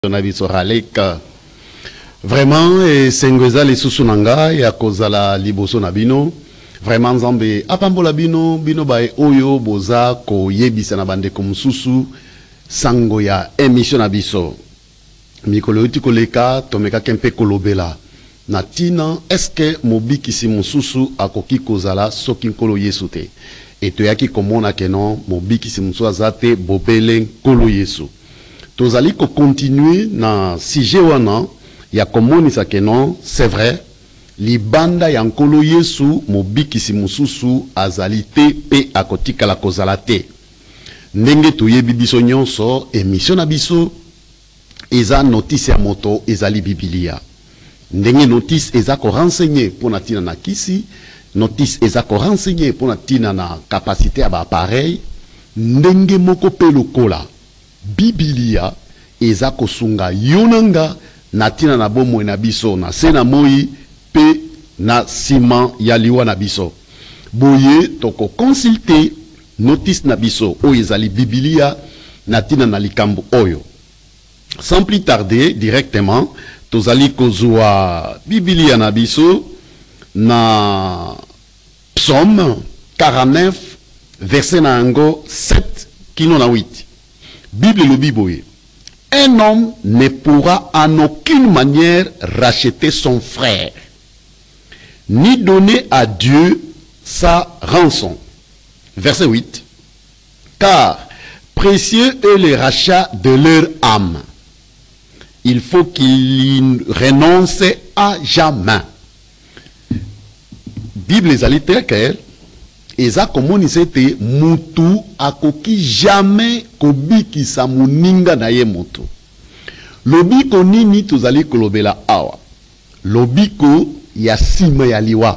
Vraiment, et Sengweza les Susunanga, et à cause de la Liboso Nabino, vraiment Zambé, Apambola Bino, Bino Bae Oyo, Boza, Ko Yebisa Nabande Komsusu, Sangoya, émission Nabiso. Mikolo Utikoleka, Tomeka Kempe Kolobela. Natina, est-ce que Mobi Kisi Mususu a Koki Kozala, Sokin Kolo Yesute? Et Toyaki Komona Kenon, Mobi Kisi Musu Azate, Bobelen Kolo Yesu. Tozali ko continuer na sujet wana ya komonisa kenon c'est vrai libanda ya nkolo Yesu mobikisi mususu azali te pe akotika la kozala te ndenge toyebi biso nyonso émission na biso eza notice ya moto ezali bibilia ndenge notice eza ko renseigner pona tina na kisi notice eza ko renseigner pona tina na capacité ya ba appareil ndenge moko pe lokola Bibilia eza kosunga yonanga natina na bomo na biso na sena moi pe na sima ya liwa na biso boye toko consulter notice na biso o ezali Bibilia natina na likambo oyo sans plus tarder directement tozali kozwa Bibilia na biso na Psaume 49 verset na ngo 7 kino na 8. Bible le Bible. Un homme ne pourra en aucune manière racheter son frère, ni donner à Dieu sa rançon. Verset 8. Car précieux est le rachat de leur âme. Il faut qu'il y renonce à jamais. Bible est très claire. Eza komonise te mutu akoki jamais kobiki sa muninga na ye mutu. Lobiko nini tozali kolobela awa. Lobiko ya sima ya liwa.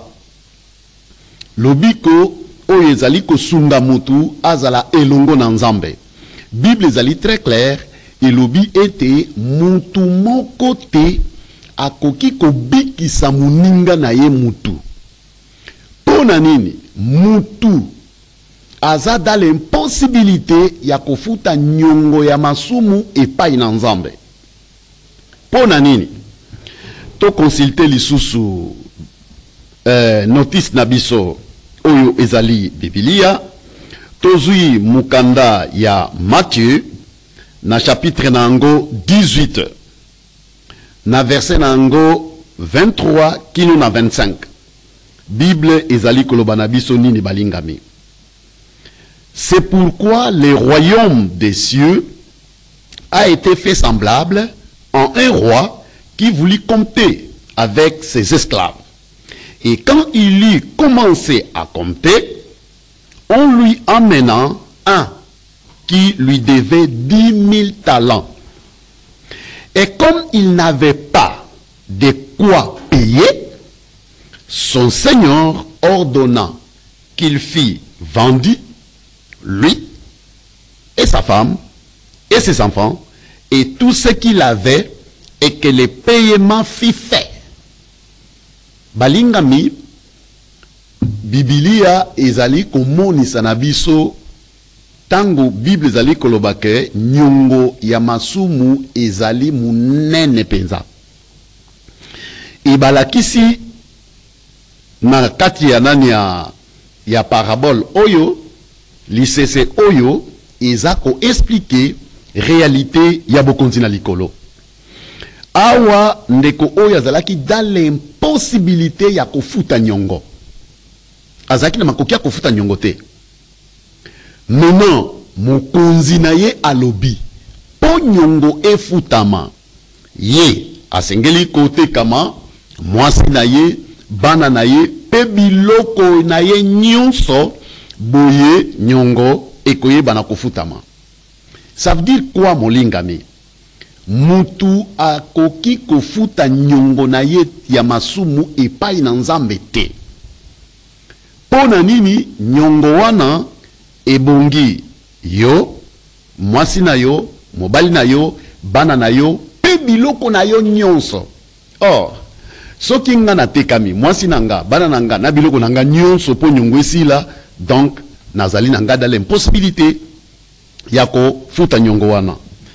Lobiko oyo ezali kosunga mutu azala elongo na nzambe. Bible ezali très clair elobi ete mutu moko te akoki kobiki sa muninga na ye mutu. Pona nini? Mutu aza dans l'impossibilité ya kofuta nyongo ya masumu epai na nzambe. Pona nini? To consulter lisusu notice na biso oyo ezali Bibilia. Tozui mukanda ya Matthieu na chapitre nango 18 na verset nango 23 kino na 25. Bible ezali kolobana biso nini balingami. C'est pourquoi le royaume des cieux a été fait semblable en un roi qui voulut compter avec ses esclaves. Et quand il eut commencé à compter, on lui amena un qui lui devait 10 000 talents. Et comme il n'avait pas de quoi payer, son Seigneur ordonna qu'il fît vendu, lui et sa femme et ses enfants et tout ce qu'il avait et que le paiement fît fait. Balingami, Bibilia ezali komonisa na biso tango Bible ezali kolobake nyongo ya masumu ezali munene penza. Ibalakisi na kati ya nani ya parabole oyo lisese oyo eza ko expliquer réalité ya bokonzi na likolo awa ndeko oyo azalaki dans l'impossibilité ya kofuta nyongo azalaki na makoki ya kofuta nyongo te maintenant mokonzi na ye alobi po nyongo efutama ye asengeli kote kama mwasi na ye bana na ye pe biloko na ye nyonso boye nyongo ekoyeba na kofutama. Ça veut dire quoi molingami? Mutu akoki kofuta nyongo na ye ya masumu epai na nzambe te. Pona nini nyongo wana ebongi yo, mwasi na yo, mobali na yo, bana na yo, pe biloko na yo nyonso. Or soki nga na tekami mwasi nanga bana nanga na biloko nanga nyonso po nyongo esila donc nazali nanga dans l'impossibilité ya ko futa nyongo wana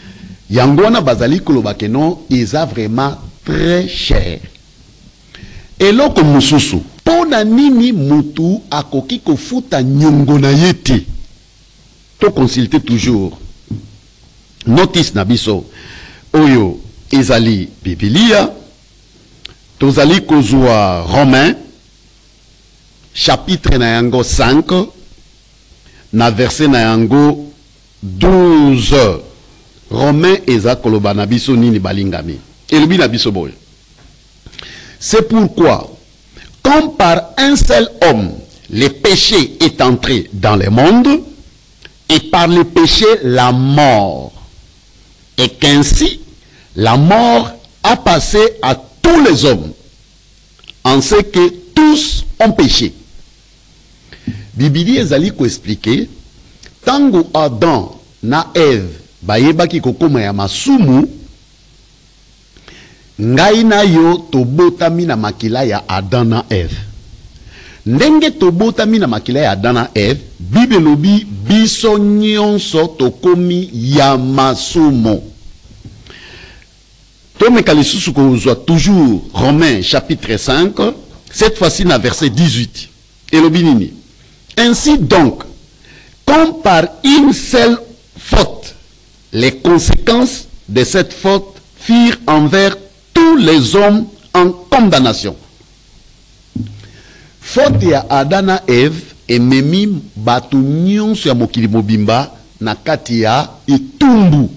Yangwana bazali kolobakeno eza vraiment très cher. Et loko mususu pona nini mutu akoki kofuta nyongo na yete. To consulter toujours notice na biso oyo ezali Biblia. Tozali kozwa Romain chapitre na yango 5 na verset na yango 12. Romain eza koloba na biso nini balingami. Elobi na biso boy. C'est pourquoi, comme par un seul homme, le péché est entré dans le monde, et par le péché la mort, et qu'ainsi la mort a passé à tous les hommes, en ce que tous ont péché. Bibili ezali ko expliquer, tango Adam na Ève bayebaki kokoma ya masumu, ngai na yo tobotami na makila ya Adam na Ève. Ndenge tobotami na makila ya Adam na Ève, Bible lobi biso nyonso tokomi ya masumu. Tomeka lisusu kozwa toujours Romains chapitre 5, cette fois-ci na verset 18. Elobi nini? Ainsi donc, comme par une seule faute, les conséquences de cette faute firent envers tous les hommes en condamnation. Faute ya Adam na Ève ememi batu nyonso ya mokili mobimba na kati ya etumbu.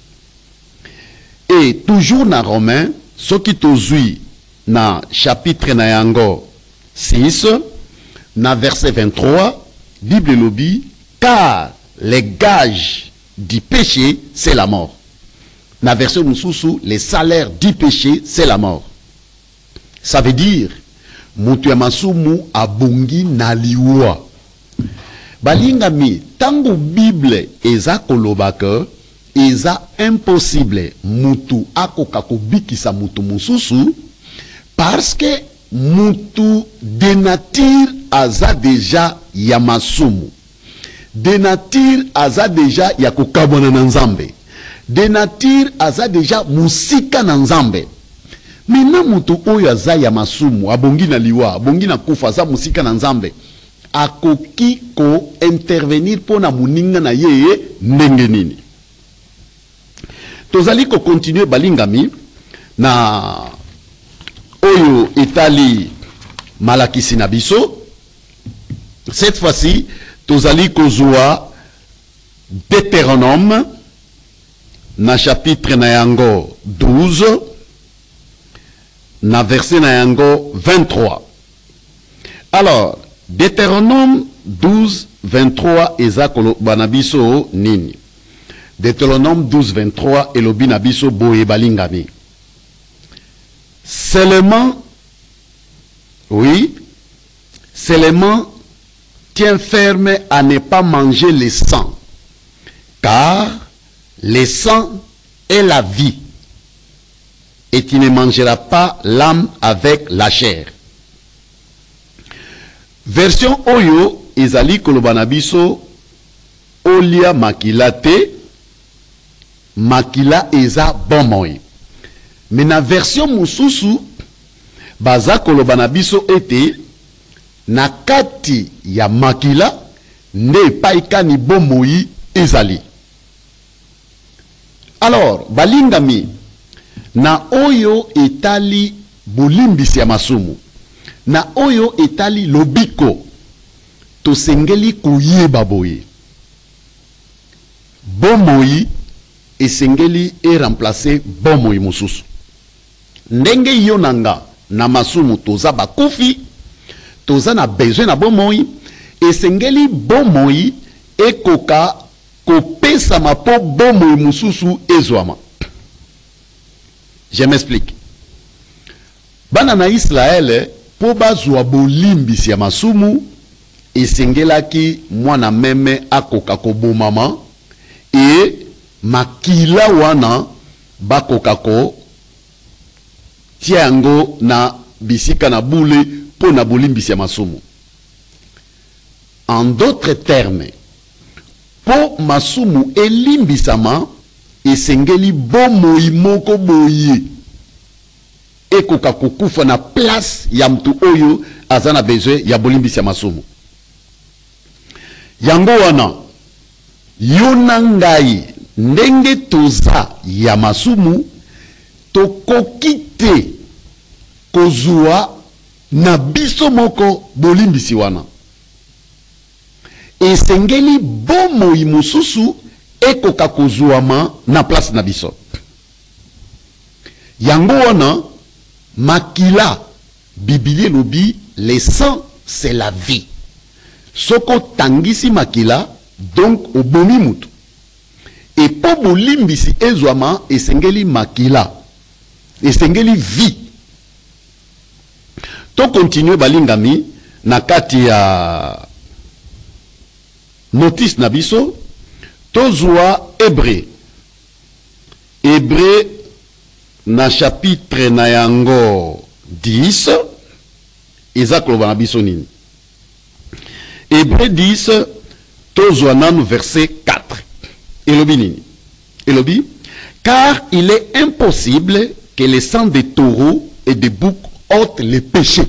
Et toujours na Romain, ce qui tozui na chapitre na yango 6, na verset 23, Bible lobi, car les gages du péché, c'est la mort. Na verset mususu, les salaires du péché, c'est la mort. Ça veut dire, mutu ya masumu abongi na liwa. Balingami, tango Bible eza kolobaka, eza impossible mutu akoka kobikisa mutu mususu, parce que mutu de nature aza deja ya masumu, de nature aza deja ya kokabona na nzambe, de nature aza deja musika na nzambe. Mina mutu oyo aza ya masumu, abongi na liwa, abongi na kufa, aza musika na nzambe, akoki ko intervenir pona muninga na yeye ndenge nini. Tozali ko continue balingami na oyo etali malakisi na biso. Cette fois-ci, tozali kozwa Deutéronome na chapitre na yango 12 na verset na yango 23. Alors, Deutéronome 12, 23 ezakolo banabiso nini? Deutéronome 12, 23 elobi na biso boye balingami. Seulement, oui, seulement tiens ferme à ne pas manger le sang, car le sang est la vie, et tu ne mangeras pas l'âme avec la chair. Version Oyo, ezali kolobana biso, olia makila te, makila eza bomoi. Mais na version mususu, baza kolobana biso ete, na kati ya makila, ne paika ni bomoi ezali. Alors, balingami, na oyo etali bolimbisi ya masumu, na oyo etali lobiko, tosengeli kuyeba boye. Bomoi esengeli remplacer bomoi mususu. Ndenge yonanga na masumu toza bakufi, toza na besoin na bomoi, esengeli bomoi ekoka kopesa mapo bomoi mususu ezwama. Je m'explique. Bana na Israël, po bazwa bolimbisi ya masumu, esengelaki mwana meme akoka kobomama, e makila wana bakoka ko tiango na bisika na boule po na bolimbisi ya masumu. En d'autres termes, po masumu elimbisama, esengeli bomoi moko boye ekoka kokufa na place ya mtu oyo azana besoin ya bolimbisi ya masumu. Yango wana yo na ngai ndenge toza ya masumu tokoki te kozwa na biso moko bolimbisi wana. Esengeli bomoi mususu ekoka kozwama na place na biso. Yango wana makila Biblia lobi le sang c'est la vie. Soko tangisi makila donc obomi mutu. Et po bolimbisi ezwama esengeli makila. Esengeli vie. To continue balingami na kati ya notice na biso tozwa Hébreu. Hébreu na chapitre na yango 10 eza koloba na biso nini. Hébreu 10 tozwa nanu verset 4 elobi nini. Elobi car il est impossible que le sang des taureaux et des boucs ôte les péchés.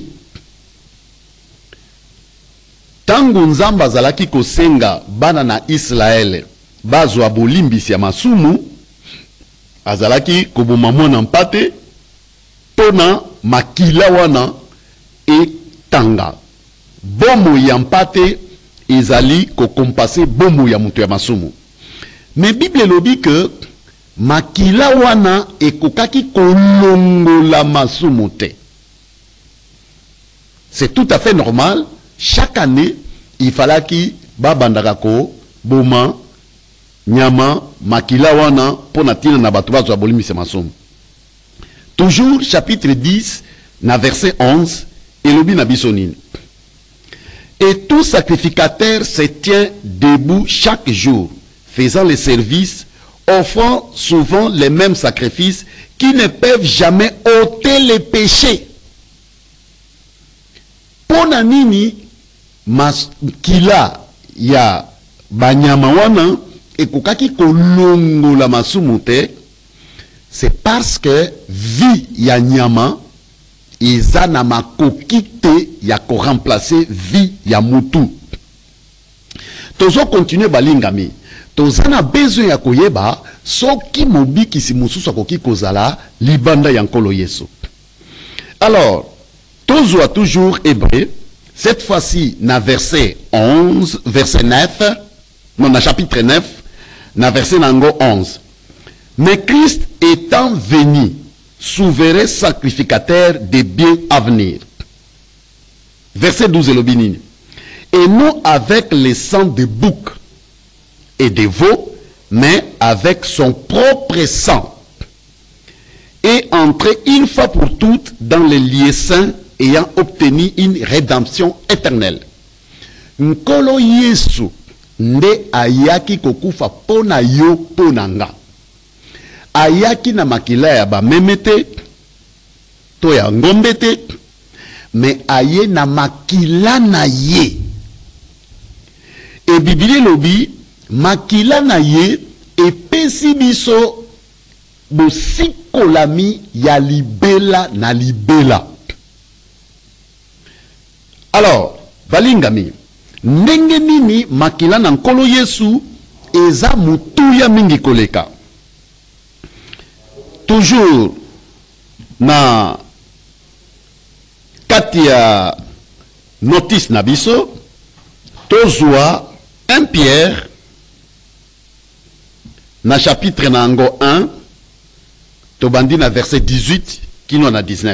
Tangu nzamba azalaki kosenga bana na Israel bazwa bolimbisi ya masumu, azalaki koboma mwana mpate pona makila wana etanga. Bomo ya mpate ezali kokompase bomo ya mutu ya masumu. Mais Bible lobi que makila wana ekokaki kolongola masumu te. C'est tout à fait normal. Chaque année, il fallait que babandaka ko boma nyama makila wana pona tina na batu bazwa bolimbisi masumu. Toujours chapitre 10 na verset 11 elobi na biso nini. Et tout sacrificateur se tient debout chaque jour, faisant les services, offrant souvent les mêmes sacrifices qui ne peuvent jamais ôter les péchés. Pona nini makila ya banyama wana ekokaki kolongola masumu te? C'est parce que vie ya nyama eza na makoki te ya ko remplacer vie ya mutu. Tozo continue balingami. Toza na besoin ya koyeba soki mobikisi mususu akoki kozala libanda ya nkolo Yesu. Alors, tozo a toujours Hébreu, cette fois-ci na verset 11, verset 9, non na chapitre 9, na verset nango 11. Mais Christ étant venu, souverain sacrificateur des biens à venir. Verset 12 elobinini. Et non avec le sang de boucs et de veaux, mais avec son propre sang. Et entrer une fois pour toutes dans les lieux saints, ayant obtenu une rédemption éternelle. Nkolo Yesu nde ayaki kokufa pona yo pona nga. Ayaki na makila ya ba memete to ya ngombe te, mais aye na makila na ye. Et Biblia lobi makila na ye epesi biso bosikolami ya libela na libela. Alors, balingami, ndenge nini makila na nkolo Yesu eza mutuya mingi koleka. Toujours na kati ya notice na biso tozwa 1 Pierre na chapitre nango 1 tobandi na verset 18 kino na 19.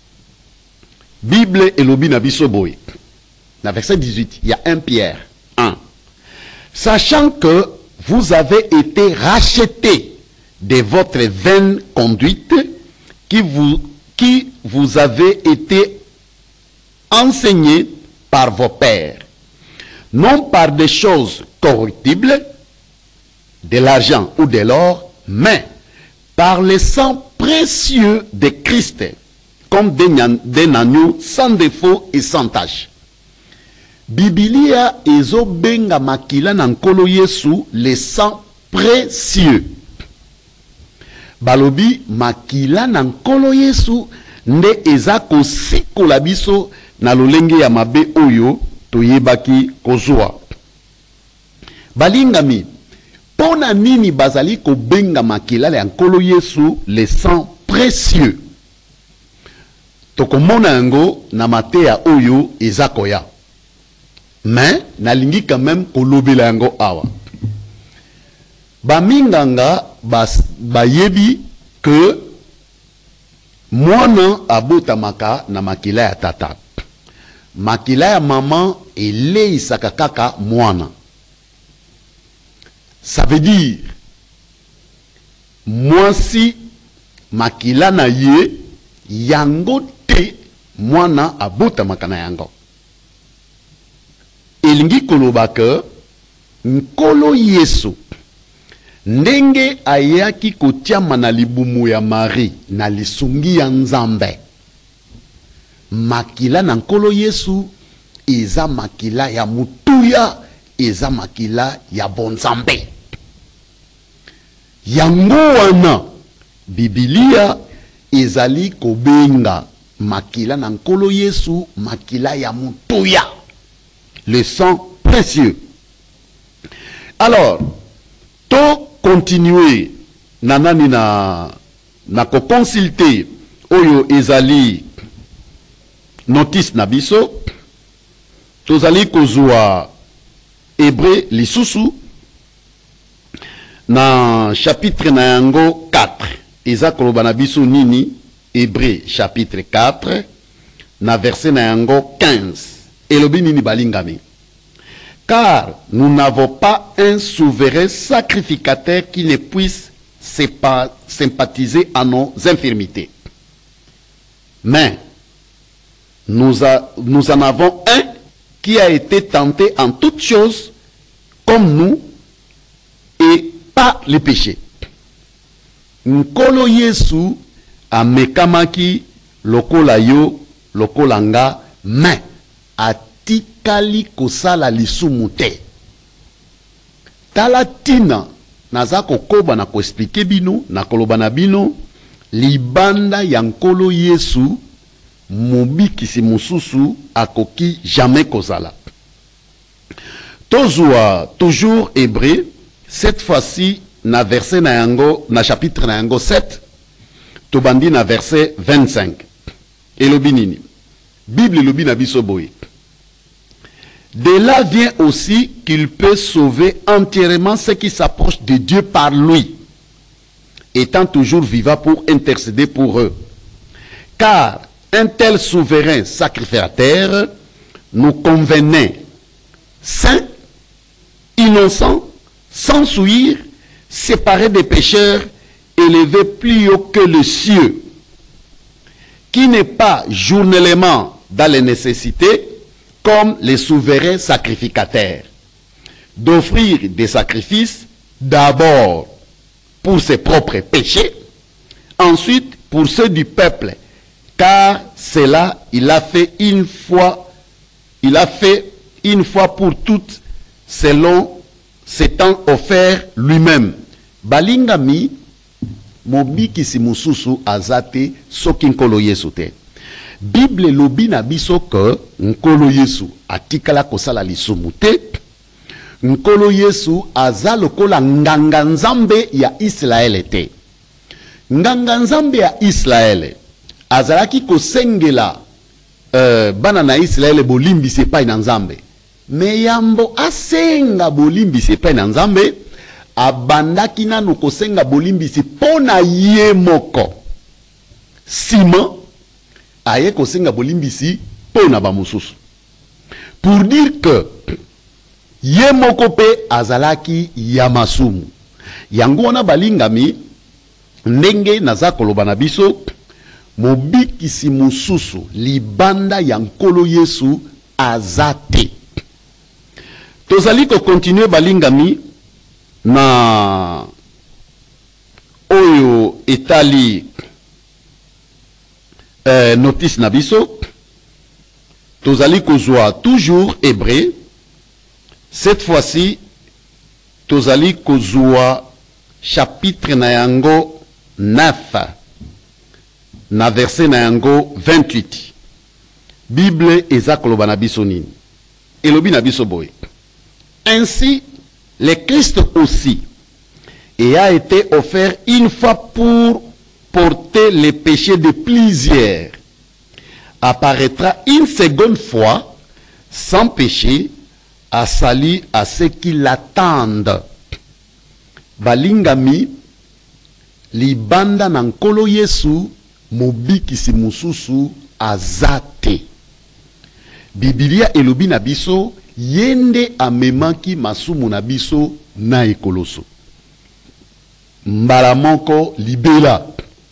Bible elobi na biso boy. Na verset 18, il y a 1 Pierre 1. Sachant que vous avez été rachetés de votre vaine conduite qui vous avez été enseignée par vos pères, non par des choses corruptibles, de l'argent ou de l'or, mais par le sang précieux de Christ, comme d'un agneau sans défaut et sans tache. Biblia ezo benga makila na nkolo Yesu le sang précieux. balobi makila na nkolo Yesu nde eza kosikola biso na lolenge ya mabe oyo toyebaki kozwa. Balingami, pona nini bazali kobenga makila ya nkolo Yesu le sang précieux? Tokomona yango na mateya oyo eza koya. Mais nalingi quand même kolobela yango awa. Baminganga bayebi que mwana abotamaka na makila ya tata. Makila ya maman eleisaka kaka mwana. Ça veut dire mwasi makila na ye yango te mwana abotamaka na yango. Elingi koloba ke nkolo Yesu ndenge ayaki kotiama na libumu ya Marie na lisungi ya Nzambe, makila na nkolo Yesu eza makila ya mutuya, eza makila ya bonzambe. Yango wana Biblia ezali kobenga makila na nkolo Yesu makila ya mutuya, le sang précieux. Alors, to continuer nanani na ko consulter oyo ezali notice na biso, tozali kozwa Hébreu lisusu na chapitre na yango 4. Eza koloba na biso nini? Hébreu chapitre 4 na verset na yango 15. Elobi nini balingami? Car nous n'avons pas un souverain sacrificateur qui ne puisse sympathiser à nos infirmités. Mais nous en avons un qui a été tenté en toutes choses comme nous et pas les péchés. Nkolo Yesu amekamaki lokola yo lokola nga, mais atikali kosala lisumu te. Tala tina naza kokoba na koexplike bino na koloba na bino libanda ya nkolo Yesu mobikisi mususu akoki jamais kozala. Tozwa toujours Hébreu, cette fois-ci na verset na yango, na chapitre na yango 7, tobandi na verset 25. Elobi nini? Bible elobi na biso boye. De là vient aussi qu'il peut sauver entièrement ceux qui s'approchent de Dieu par lui, étant toujours vivant pour intercéder pour eux. Car un tel souverain sacrificateur nous convenait saint, innocent, sans souillure, séparé des pécheurs, élevé plus haut que le cieux, qui n'est pas journellement dans les nécessités, comme les souverains sacrificateurs, d'offrir des sacrifices d'abord pour ses propres péchés, ensuite pour ceux du peuple, car cela il a fait une fois pour toutes, selon s'étant offert lui-même. Balingami mobikisi mususu azate soki nkolo Yesu te. Bible lobi na biso ke nkolo Yesu atikala kosala lisumu te. Nkolo Yesu aza lokola nganga nzambe ya Israele te. Nganga nzambe ya Israele azalaki kosengela bana na Israele bolimbisi epai na nzambe. Me yambo asenga bolimbisi epai na nzambe, abandaki nanu kosenga bolimbisi pona ye moko. Sima aye kosenga bolimbisi pona ba mususu. Pour dire que ye moko pe azalaki ya masumu. Yango wana balingami ndenge naza koloba na biso, mobikisi mususu libanda ya nkolo Yesu azate. Tozali ko continue balingami na oyo etali notice na biso. Tozali kozwa toujours Hébreu. Cette fois-ci tozali kozwa chapitre na yango 9 na verset na yango 28 Bible eza koloba na biso nini elobi na biso boye. Ainsi le Christ aussi et a été offert une fois pour porter les péchés de plusieurs, apparaîtra une seconde fois sans péché à salir à ceux qui l'attendent. Balingami libanda na nkolo Yesu mobikisi mususu azate. Biblia elobi na biso yende amemaki masumu na biso na ekoloso. Mbala moko libela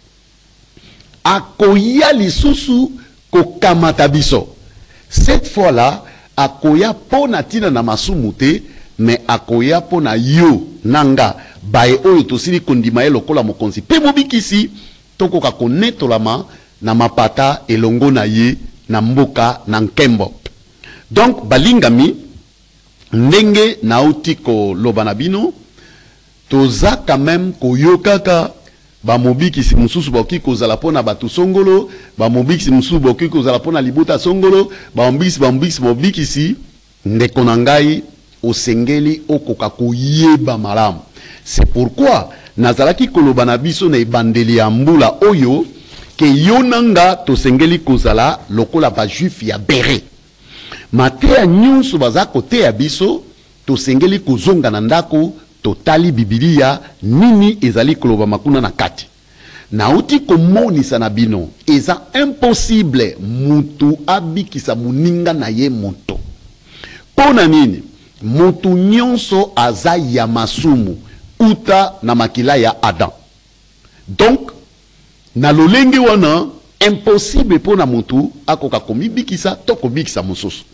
akoya lisusu kokamata biso. Cette fois-là akoya pona tina na masumu te, mais akoya pona yo nanga bae oyo tosili kondima ye lokola mokonzi pe mobikisi tokoka konetolama na mapata elongo na ye na mboka na nkembo. Donc balingami ndenge nauti ko loba na bino toza quand même koyokaka ba mobikisi mususu boki kozala pona batu songolo, ba mobikisi mususu boki kozala pona libuta songolo, ba mobikisi ndeko na ngai osengeli okoka koyeba malamu. C'est pourquoi nazalaki koloba na biso na ebandeli ya mbula oyo ke yonanga tosengeli kozala lokola ba juif ya bere. Mateya nyonso baza kote ya biso tosengeli kozonga na ndako totali Biblia nini ezali koloba makuna na kati. Nauti komonisa na bino eza impossible mutu abikisa muninga na ye moto. Pona nini? Mutu nyonso aza ya masumu uta na makila ya Adam. Donc na lolenge wana impossible pona mutu akoka komibikisa to komibikisa mususu.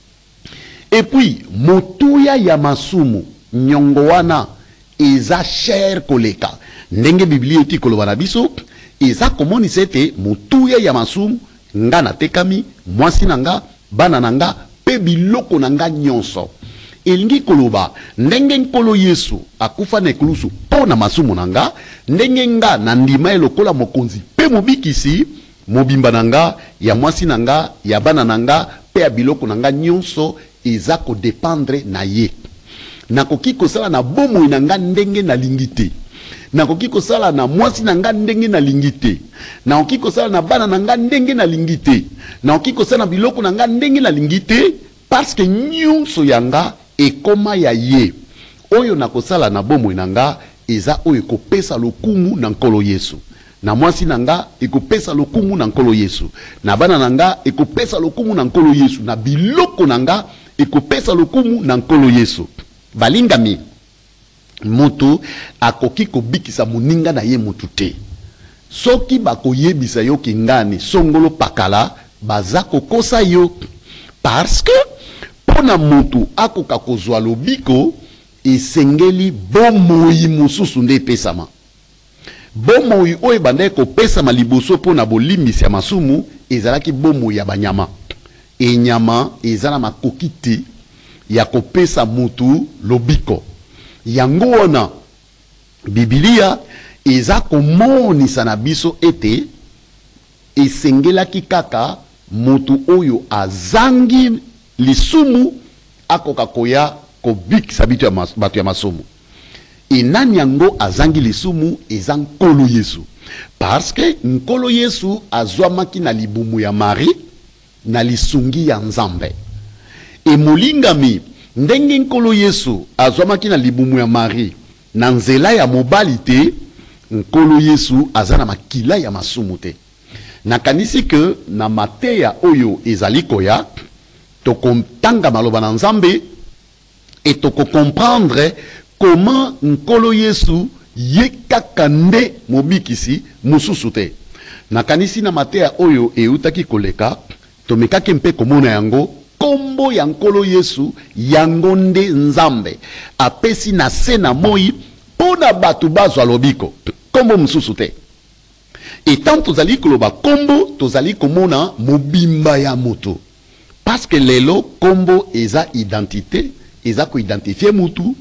Et puis motuya ya masumu nyongo wana eza cher koleka. Ndenge Biblia eti koloba na biso eza komoni sete motuya ya masumu nga na tekami mwasi nanga bana nanga pe biloko nanga nyonso. Elingi koloba ndenge nkolo Yesu akufa na ekulusu pona masumu nanga, ndenge nga na ndima lokola mokonzi pe mobikisi mobimba nanga ya mwasi nanga ya bana nanga pe ya biloko nanga nyonso eza ko dépendre na ye. Nakoki kosala na bomoi nanga ndenge na lingite. Nakoki kosala na mwasi nanga ndenge na lingite. Nakoki kosala na bana nanga ndenge na lingite. Nakoki kosala na biloko nanga ndenge na lingite parce que nyonso yanga ekoma ya ye. Oyo nakosala na bomoi nanga eza oyo kopesa lokumu na nkolo Yesu. Na mwasi nanga ekopesa lokumu na nkolo Yesu. Na bana nanga ekopesa lokumu na nkolo Yesu. Na biloko nanga ekopesa lokumu na nkolo Yesu. Balingami mutu akoki kobikisa muninga na ye mutu te. Soki bakoyebisa yo kingani songolo pakala baza kokosa yo. Parce que pona mutu akoka kozwa lobiko esengeli bomoi mususu nde pesama. Bomoi oyo banda kopesama liboso pona bolimbisi ya masumu ezalaki bomoi ya banyama. E nyama ezala makoki te ya kopesa mutu lobiko. Yango wana Biblia eza komonisa na biso ete esengelaki kaka mutu oyo azangi lisumu akoka koya kobikisa bato ya masumu. E nani yango azangi lisumu eza nkolo Yesu. Parce que nkolo Yesu azwamaki na libumu ya Marie na lisungi ya Nzambe. E molingami ndenge nkolo Yesu azwamaki na libumu ya Marie na nzela ya mobali te, nkolo Yesu azana makila ya masumu te. Nakanisi ke na mateya oyo ezali koya tokontanga maloba na Nzambe et toko comprendre comment nkolo Yesu ye kaka nde mobikisi mususu te. Nakanisi na mateya oyo eutaki koleka tomekaki mpe komona yango kombo ya nkolo Yesu yango nde Nzambe apesi na se na moi pona batu bazwa lobiko kombo mususu te. Etant tozali koloba kombo tozali komona mobimba ya moto. Parce que lelo kombo eza identité, eza ko identifier mutu,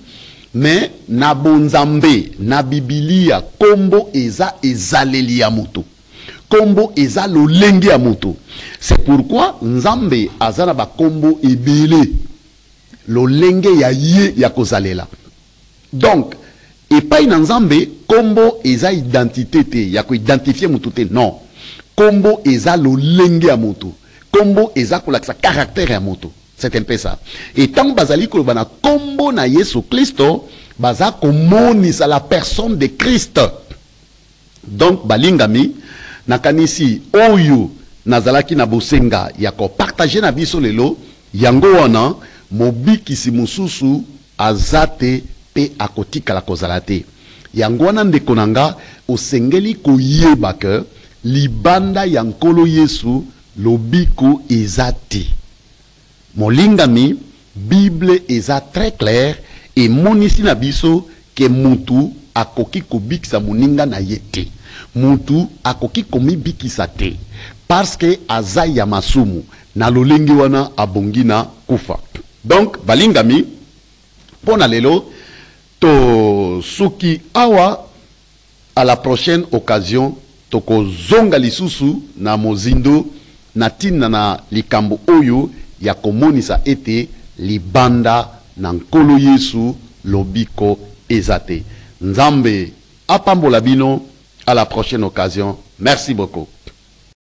mais na bonzambe na bibilia kombo eza ezaleli ya moto, kombo eza lolenge ya moto. C'est pourquoi nzambe azana ba kombo ebele lolenge ya ye ya kozalela. Donc epai na nzambe kombo eza identité te ya ko identifier moto te, non. Kombo eza lolenge ya moto, kombo eza kolakisa caractère ya moto. C'est un peu ça. Et tant bazali koloba na kombo na Yesu Kristo, baza komonisa la personne de Christ. Donc balingami nakanisi oyo nazalaki na bosenga ya ko partager na biso lelo yango wana mobikisi mususu azate pe akotika la kozalate. Yango wana ndeko nanga osengeli koyeba ke libanda ya nkolo Yesu lobiko ezate. Molingami, Bible eza très clair et monisi na biso ke mutu akoki kobikisa moninga na yete. Mutu akoki komibikisa te parce que aza ya masumu na lolengi wana abongi na kufa. Donc balingami pona lelo to suki awa, à la prochaine occasion toko zonga lisusu na mozindo na tina na likambo oyo ya komonisa ete libanda na nkolo Yesu lobiko ezate. Nzambe apambola bino, à la prochaine occasion. Merci beaucoup.